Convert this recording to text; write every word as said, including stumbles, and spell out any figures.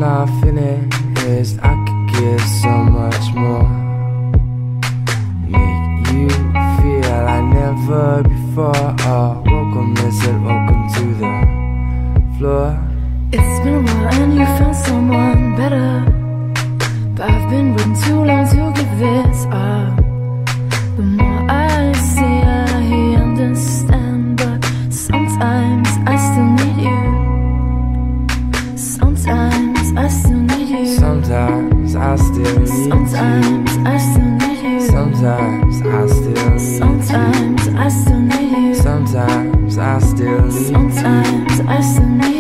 not finished. I could give so much more. Make you feel like never before. Oh, welcome, is it? Welcome to the floor. It's been a while and you found someone better, but I've been waiting too long to give this up. The more I see, I understand, but sometimes I still need you. Sometimes I still need you. Sometimes I still need you. Sometimes I still need you. Sometimes I still need you. Sometimes I still need you. Sometimes I still need you. Sometimes I still need you.